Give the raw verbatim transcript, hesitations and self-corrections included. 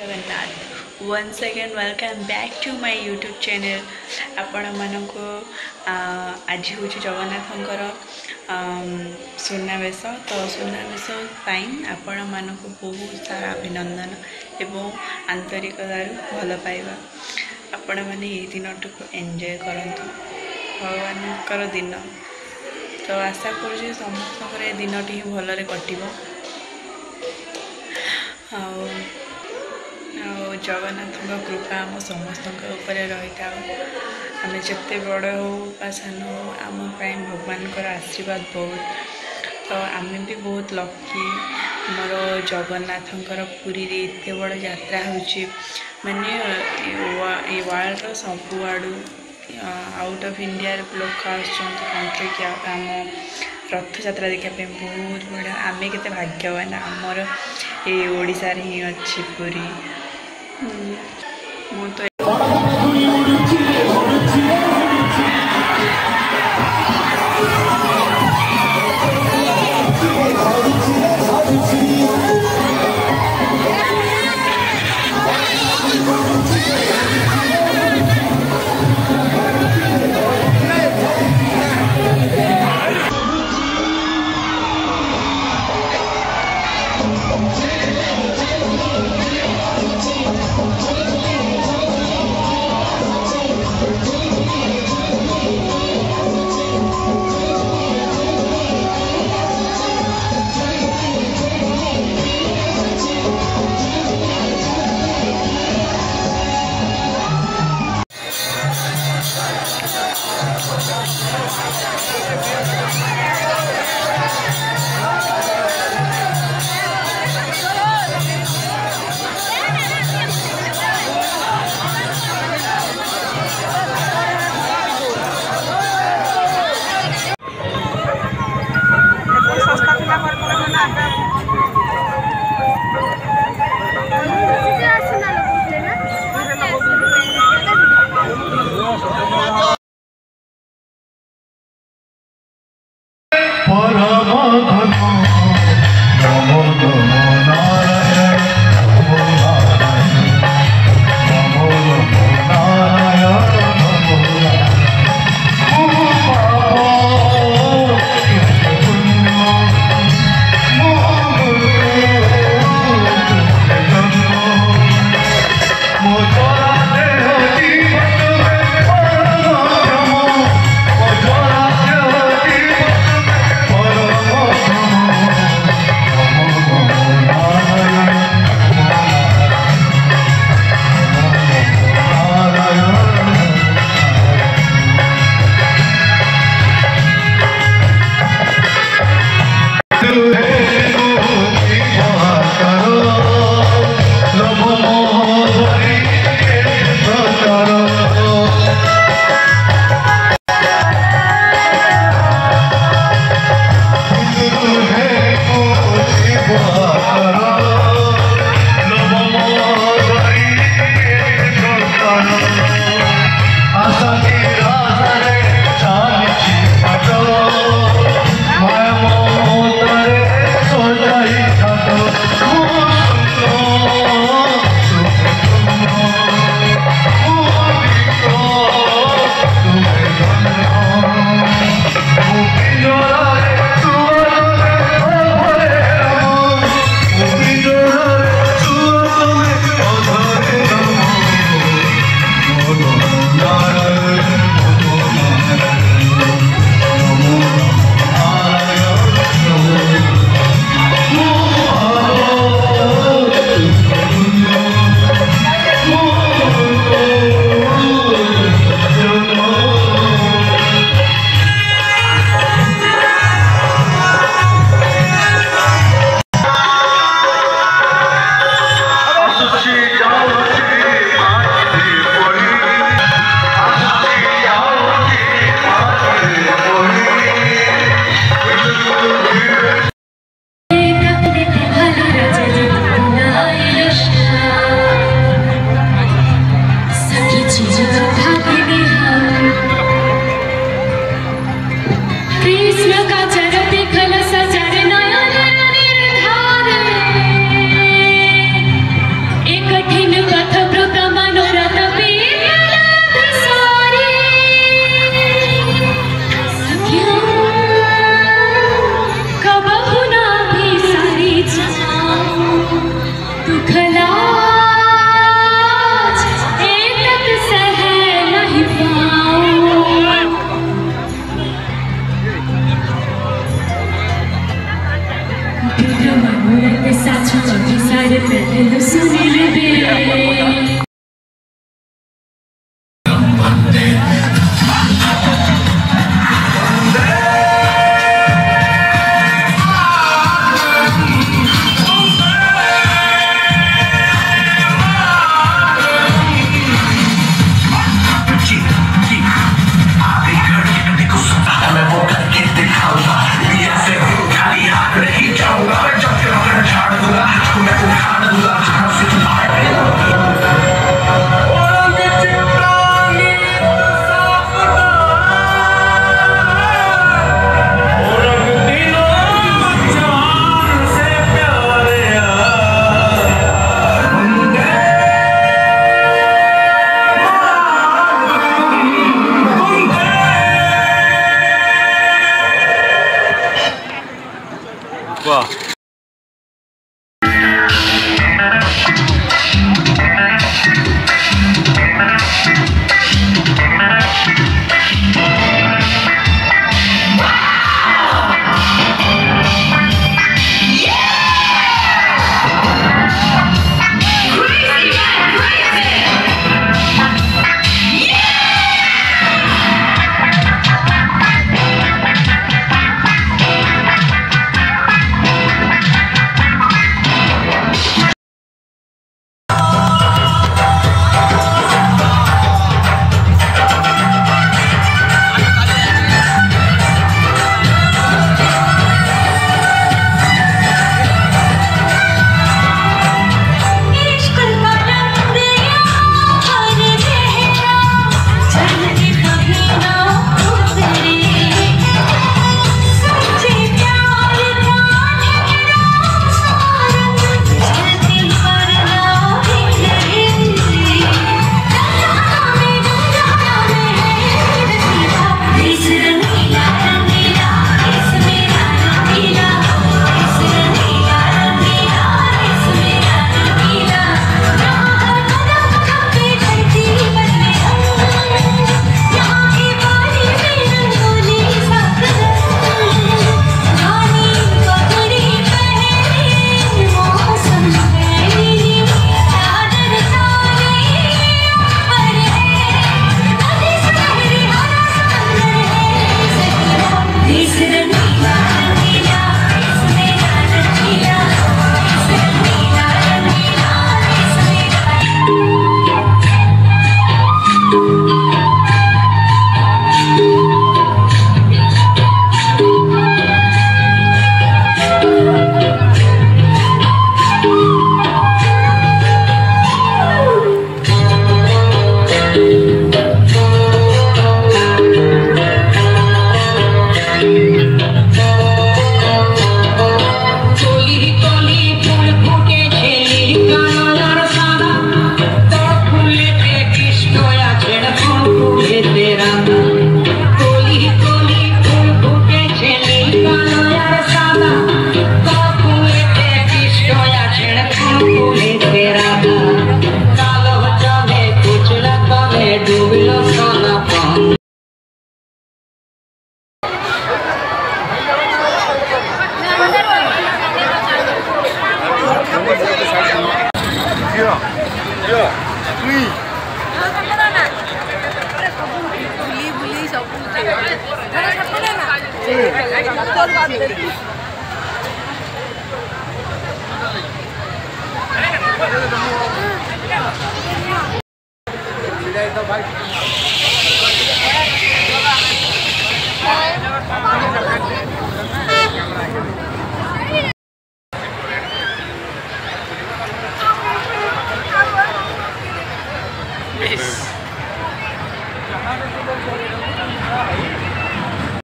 Jagannath once again welcome back to my YouTube channel आपण मानक आज हूँ जगन्नाथंकर सुनावेश तो सुनावेश आपण मानक बहुत सारा अभिनंदन एवं आंतरिकतार भल पाइबा आपण मैंने ये दिन एंजॉय करंतु भगवान दिन तो आशा करुँ समस्त दिन टी भलरे कटिबो जगन्नाथ कृपा आम समस्त रही था आम जिते बड़ हो सान हो आम भगवान आशीर्वाद बहुत तो आम भी बहुत लकी मोर जगन्नाथंकर पुरी रे एते बड़ यात्रा होची माने ये वर्ल्ड सबु आड़ू आउट ऑफ इंडिया लोक कंट्री के आम रथ यात्रा देखापी बहुत बड़ा आम के भाग्यवान आमर ये ओडिशा रे ही अच्छी पुरी मु तो Wow. बुली बुली सब